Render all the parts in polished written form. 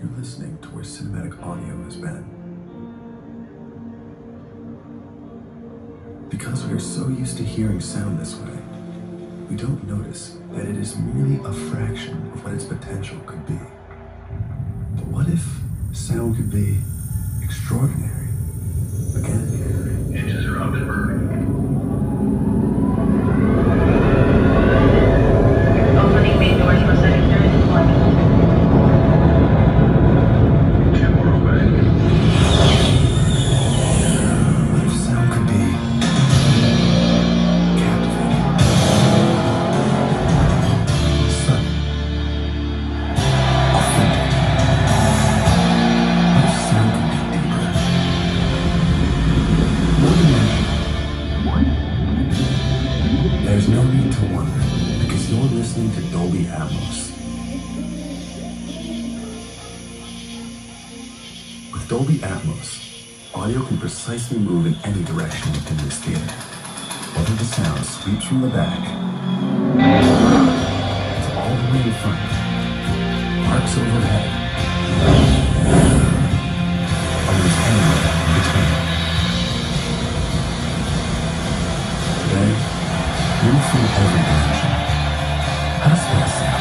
You're listening to where cinematic audio has been. Because we are so used to hearing sound this way, we don't notice that it is merely a fraction of what its potential could be. But what if sound could be extraordinary? Again. Inches are up and burning. Opening main doors for secondary deployment. 2 more away. What if sound could be captivating, sudden, authentic? What if sound could be deeper, more dimensional? There's no need to wonder, because you're listening to Dolby Atmos. With Dolby Atmos, audio can precisely move in any direction within this theater. Whether the sound sweeps from the back, it's all the way in front, arcs overhead, or there's anywhere between. Today, you'll feel every dimension. How does that sound?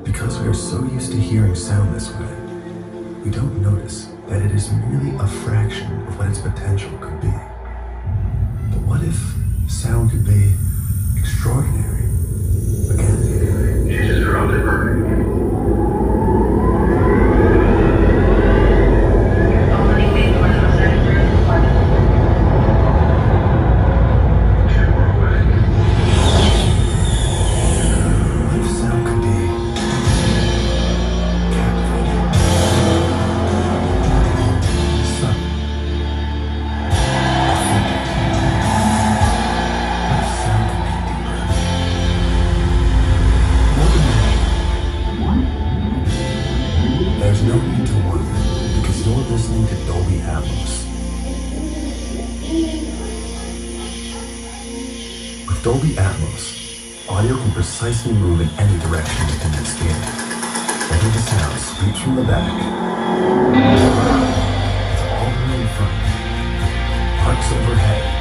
Because we are so used to hearing sound this way, we don't notice that it is merely a fraction of what its potential could be. But what if sound could be extraordinary? Again. It just dropped it burning. Opening main doors for second floor deployment. 10 more away. What if sound could be captivating? Subtle. Authentic. What if sound could be deeper? More dimensional. There's no need to wonder, because you're listening to Dolby Atmos. With Dolby Atmos, audio can precisely move in any direction within this theater. Whether the sound sweeps from the back, it's all the way in front, arcs overhead,